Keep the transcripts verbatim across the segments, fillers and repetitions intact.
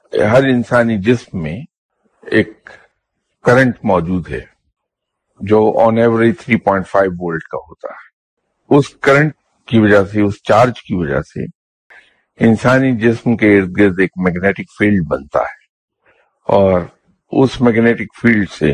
ہر انسانی جسم میں ایک کرنٹ موجود ہے جو on average three point five volt کا ہوتا ہے. اس کرنٹ کی وجہ سے، اس چارج کی وجہ سے انسانی جسم کے ارد گرد ایک میگنیٹک فیلڈ بنتا ہے، اور اس میگنیٹک فیلڈ سے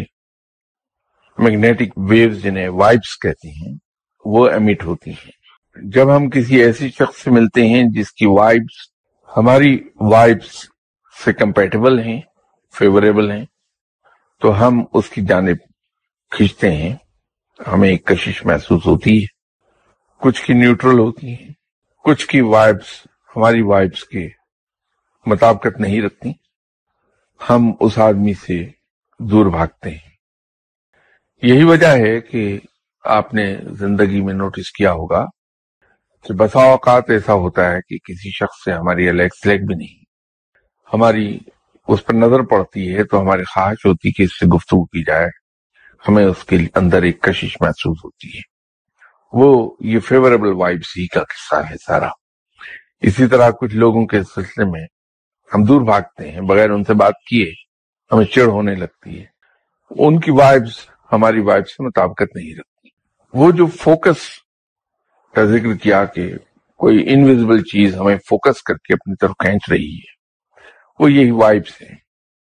میگنیٹک ویوز جنہیں وائبس کہتے ہیں وہ ایمٹ ہوتی ہیں. جب ہم کسی ایسی شخص سے ملتے ہیں جس کی وائبس ہماری وائبس سے کمپیٹیبل ہیں، فیوریبل ہیں، تو ہم اس کی جانب کھنچتے ہیں، ہمیں ایک کشش محسوس ہوتی ہے. کچھ کی نیوٹرل ہوتی ہیں، کچھ کی وائبس ہماری وائبس کے مطابقت نہیں رکھتی، ہم اس آدمی سے دور بھاگتے ہیں. یہی وجہ ہے کہ آپ نے زندگی میں نوٹس کیا ہوگا کہ بسا اوقات ایسا ہوتا ہے کہ کسی شخص سے ہماری الیگ سلیگ بھی نہیں، ہماری اس پر نظر پڑتی ہے تو ہماری خواہش ہوتی ہے کہ اس سے گفتگو کی جائے، ہمیں اس کے اندر ایک کشش محسوس ہوتی ہے. وہ یہ فیوریبل وائبس ہی کا قصہ ہے سارا. اسی طرح کچھ لوگوں کے سلسلے میں ہم دور بھاگتے ہیں، بغیر ان سے بات کیے ہمیں چڑ ہونے لگتی ہے، ان کی وائبس ہماری وائبس سے مطابقت نہیں رکھتی. وہ جو فوکس کا ذکر کیا کہ کوئی انویزیبل چیز ہمیں فوکس کر کے اپنی طرف کھینچ رہی ہے، وہ یہی وائبس ہیں.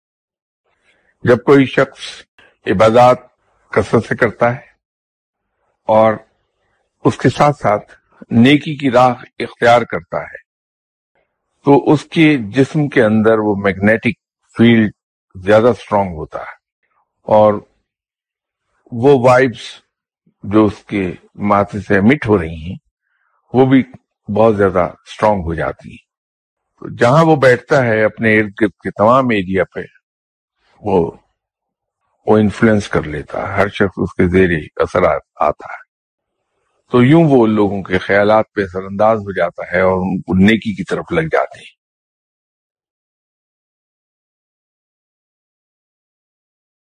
جب کوئی شخص عبادات کثرت سے کرتا ہے اور اس کے ساتھ ساتھ نیکی کی راہ اختیار کرتا ہے تو اس کے جسم کے اندر وہ میگنیٹک فیلڈ زیادہ سٹرونگ ہوتا ہے، اور وہ وائبس جو اس کے ماتھے سے emit ہو رہی ہیں وہ بھی بہت زیادہ سٹرونگ ہو جاتی ہیں. تو جہاں وہ بیٹھتا ہے اپنے ارد گرد کے تمام ایریا پہ وہ وہ انفلوئنس کر لیتا ہے، ہر شخص اس کے زیر اثر آتا ہے. تو یوں وہ لوگوں کے خیالات پہ اثر انداز ہو جاتا ہے اور ان کو نیکی کی طرف لگ جاتے ہیں.